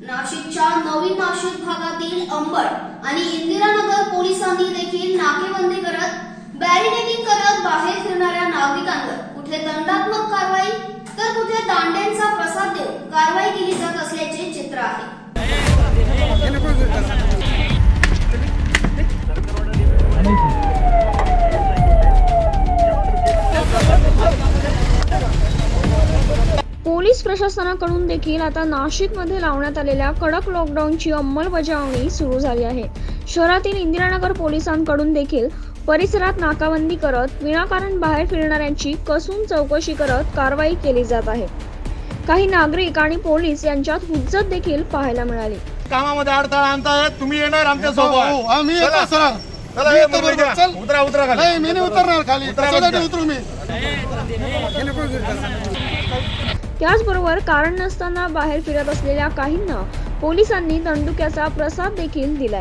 नाशिकच्या नवीन नाशिक भागातील अंबड आणि इंदिरानगर पोलिसांनी देखील नाकेबंदी करत बॅरिकेडिंग करत बाहेर फिरणाऱ्या नागरिकांवर कुठे दंडात्मक कारवाई तर कुठे दांड्यांचा प्रसाद देऊन कारवाई केली जात असल्याचे चित्र आहे। पोलीस प्रशासनाकडून देखील आता नाशिकमध्ये लावण्यात आलेल्या कडक लॉकडाऊनची अंमलबजावणी सुरू झाली आहे। शहरातील इंदिरानगर पोलिसांकडून देखील परिसरात नाकाबंदी करत विनाकारण बाहेर फिरणाऱ्यांची कसून चौकशी करत कारवाई केली जात आहे। काही नागरिक आणि पोलीस यांच्यात हुज्जत देखील पाहायला मिळाली। कामामध्ये अडथळा आणतायत, तुम्ही येणार आमच्या सोबत? आम्ही येतो सर। उतरा उतरा खाली। नाही मी नाही उतरणार खाली, कशासाठी उतरू मी? त्याचबरोबर कारण नसताना बाहेर फिरत असलेल्या काहींना पोलिसांनी दंडुक्याचा प्रसाद देखील दिलाय।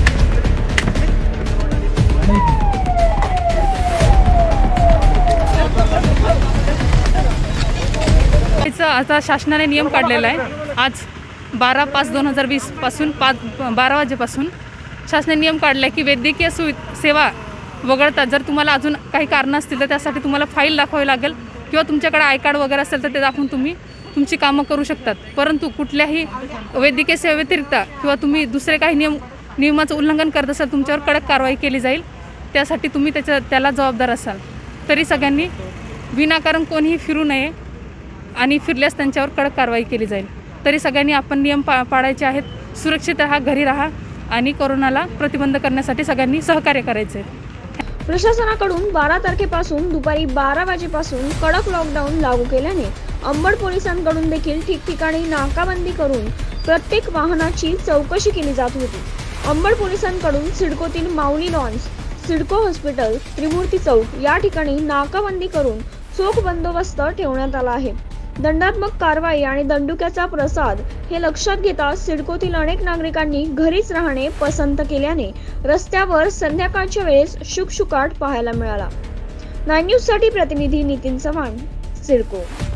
आता शासनाने नियम काढलेला आहे। आज 12/5/2020 पासून 12 वाजेपासून शासनाने नियम काढला की वैद्यकीय सेवा वगळता जर तुम्हाला अजून काही कारण असतील तर त्यासाठी तुम्हाला फाईल दाखवावी लागेल किंवा तुमच्याकडे आय कार्ड वगैरे असेल तर ते दाखवून तुम्ही तुमची कामं करू शकतात। परंतु कुठल्याही वैद्यकीय सेवेव्यतिरिक्त किंवा तुम्ही दुसरे काही नियमाचं उल्लंघन करत असाल तुमच्यावर कडक कारवाई केली जाईल। त्यासाठी तुम्ही त्याला जबाबदार असाल। तरी सगळ्यांनी विनाकारण कोणीही फिरू नये आणि फिरल्यास त्यांच्यावर कडक कारवाई केली जाईल। तरी सगळ्यांनी आपण नियम पाळायचे आहेत। सुरक्षित राहा, घरी राहा आणि कोरोनाला प्रतिबंध करण्यासाठी सगळ्यांनी सहकार्य करायचे। प्रशासनाकडून 12 तारखेपासून दुपारी 12 वाजेपासून कडक लॉकडाऊन लागू केल्याने अंबड पोलिसांकडून देखील ठिकठिकाणी नाकाबंदी करून प्रत्येक वाहनाची चौकशी केली जात होती। अंबड पोलिसांकडून सिडकोतील माऊली लॉन्स, सिडको हॉस्पिटल, त्रिमूर्ती चौक या ठिकाणी नाकाबंदी करून चोख बंदोबस्त ठेवण्यात आला आहे। दंडात्मक कारवाई आणि दंडुक्याचा प्रसाद हे लक्षात घेता सिडकोतील अनेक नागरिकांनी घरीच राहणे पसंत केल्याने रस्त्यावर संध्याकाळच्या वेळेस शुकशुकाट पाहायला मिळाला। 9 न्यूज साठी प्रतिनिधी नितीन चव्हाण, सिडको।